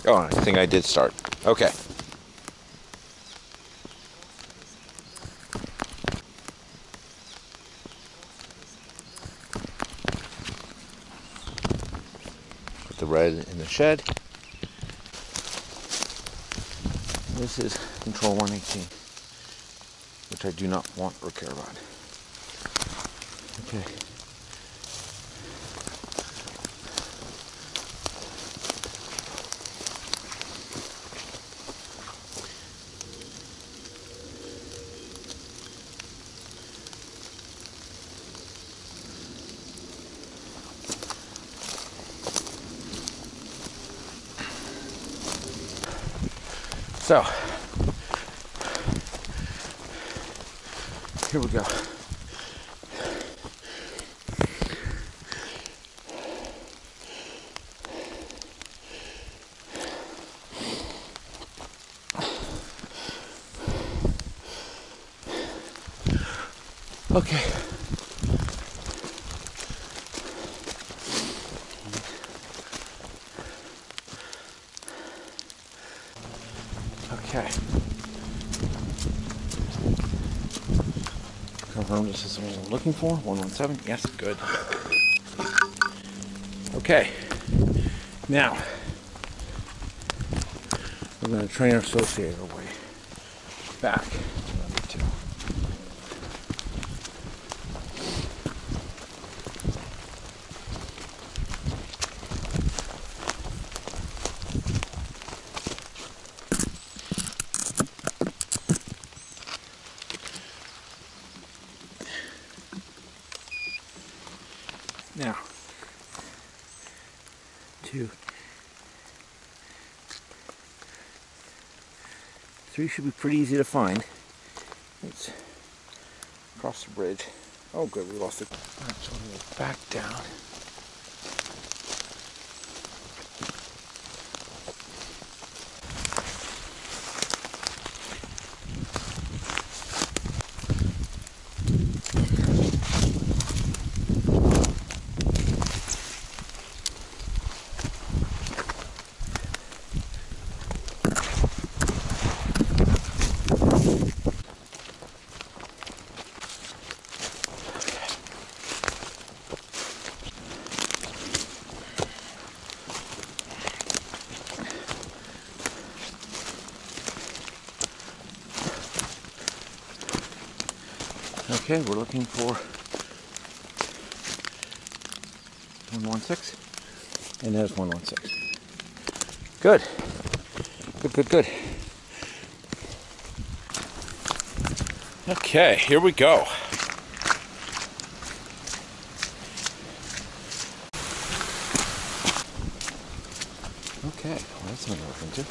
Oh, I think I did start. Okay. Put the red in the shed. This is control 118, which I do not want or care about. Okay. So, here we go. Okay. Okay. Confirm this is what I'm looking for. 117. Yes, good. Okay. Now, we're going to train our associate our way back. Now, 2, 3 should be pretty easy to find. Let's cross the bridge. Oh good, we lost it. Alright, so we'll go back down. Okay, we're looking for 116, and there's 116. Good. Good, good, good. Okay, here we go. Okay, well, that's something to look into.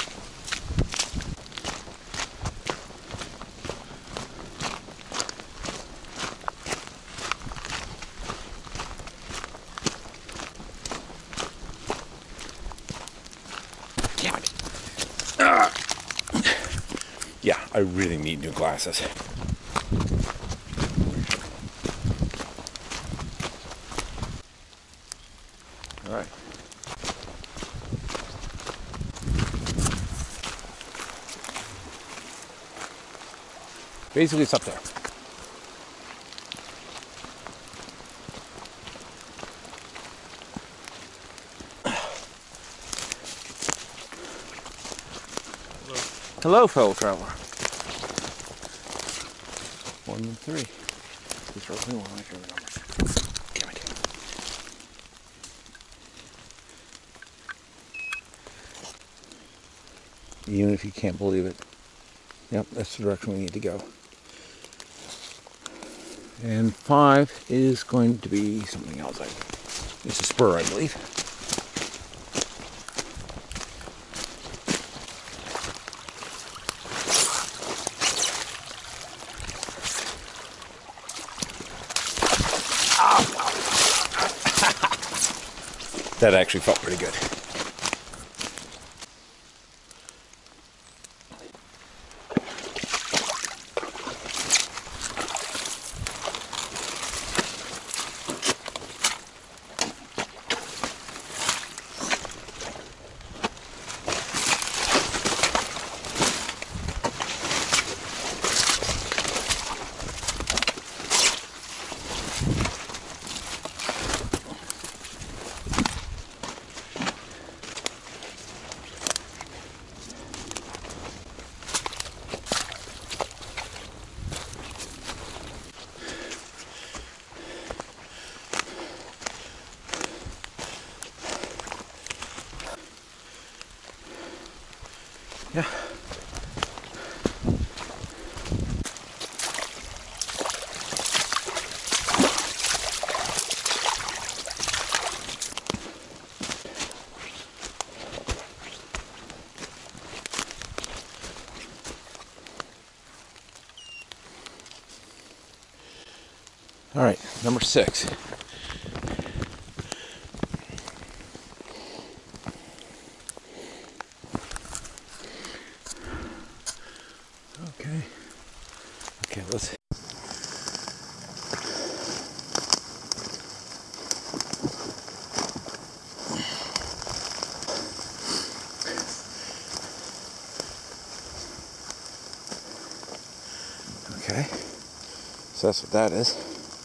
Yeah, I really need new glasses. All right. Basically, it's up there. Hello, fellow traveler. 1 and 3. These are only one of my favorite numbers. Damn it. Even if you can't believe it. Yep, that's the direction we need to go. And 5 is going to be something else. It's a spur, I believe. That actually felt pretty good. Yeah. All right, number 6. Okay, let's. Okay, so that's what that is.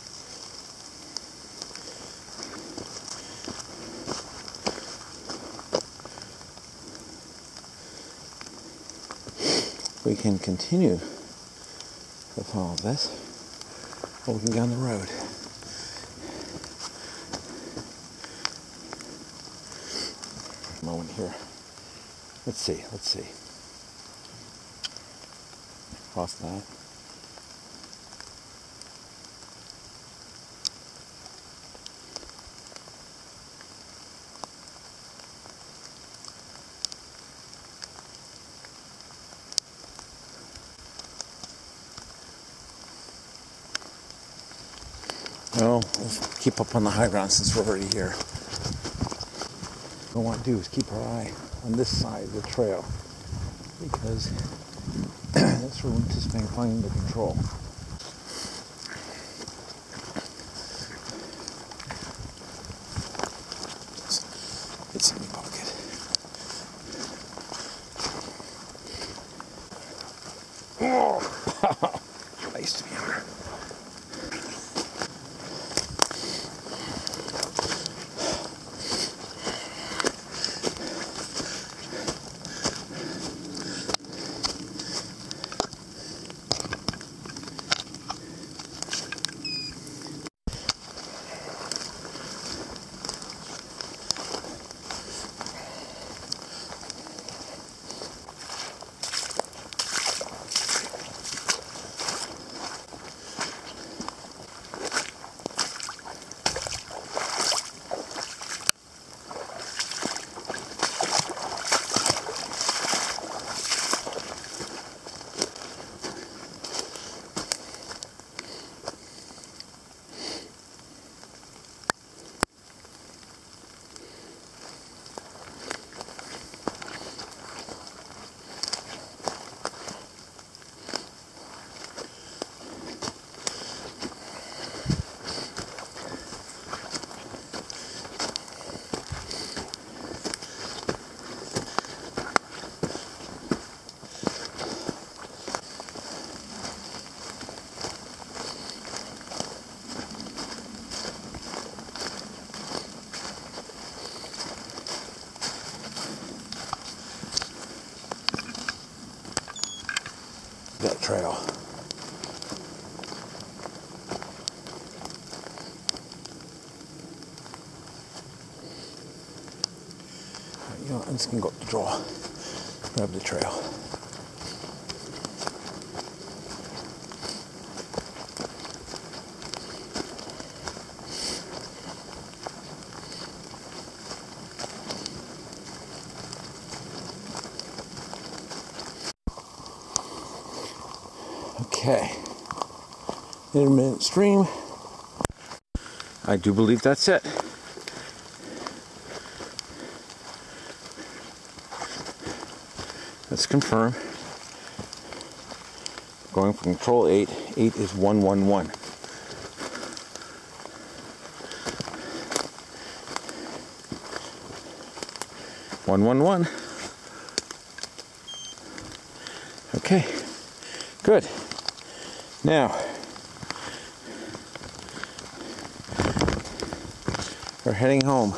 We can continue with all of this, or we can go down the road. Moment here. Let's see. Cross that. No, let's keep up on the high ground since we're already here. What we want to do is keep our eye on this side of the trail, because that's where we're anticipating finding the control. It's in the pocket. Oh! I used to be here. That trail. You know, I'm just gonna go up the draw, grab the trail. Okay, intermittent stream. I do believe that's it. Let's confirm. Going from control 8. 8 is 111. Okay, good. Now, we're heading home.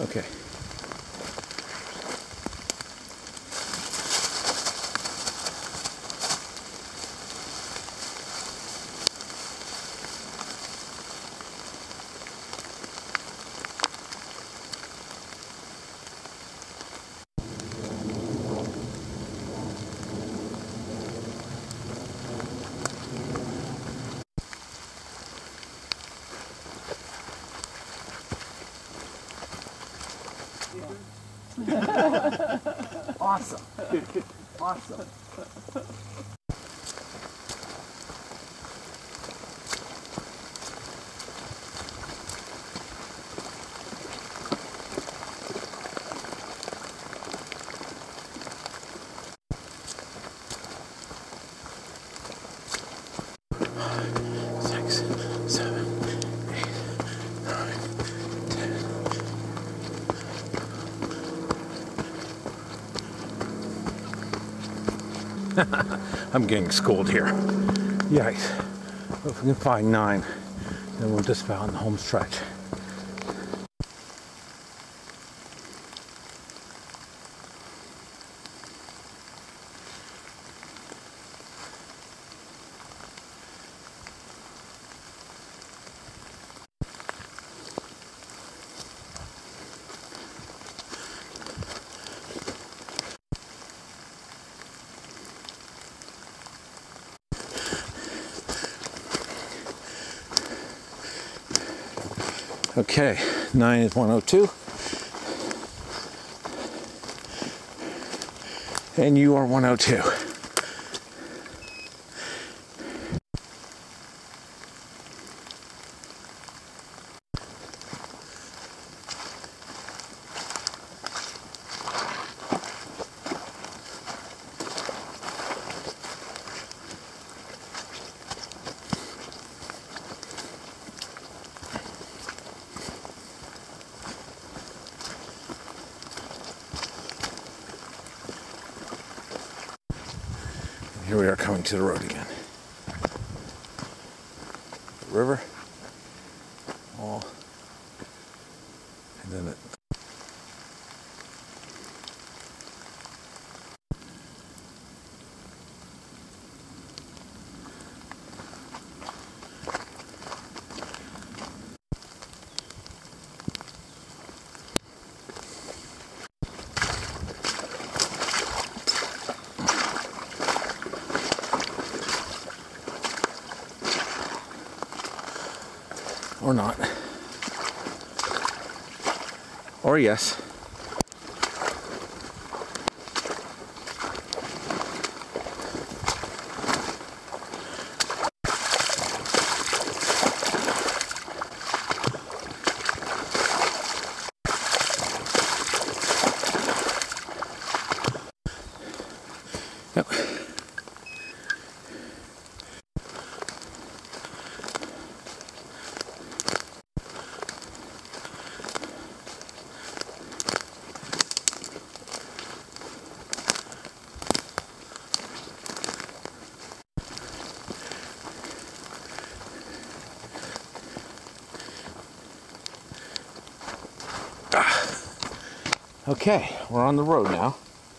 Okay. Awesome. Awesome. I'm getting schooled here. Yikes. If we can find 9, then we're just about in the home stretch. Okay, 9 is 102. And you are 102. Here we are coming to the road again. The river. All. And then it. Or not. Or yes. Yep. Okay, we're on the road now.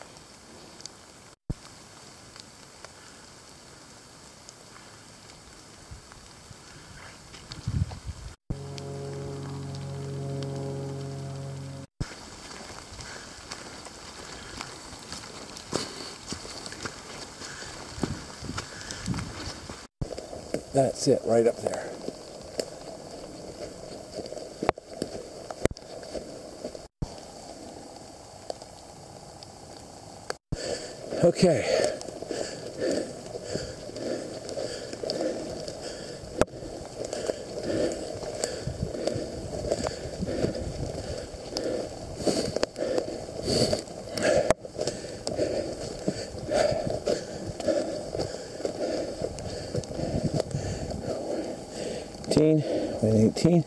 That's it, right up there. Okay. And 18.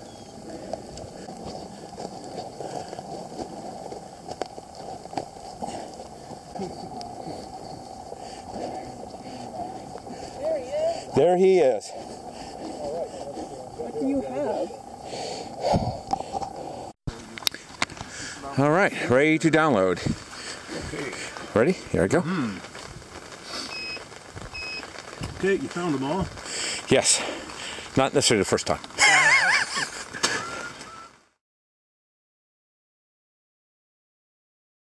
There he is. What do you have? All right, ready to download. Okay. Ready? Here I go. Okay, you found them all? Yes. Not necessarily the first time.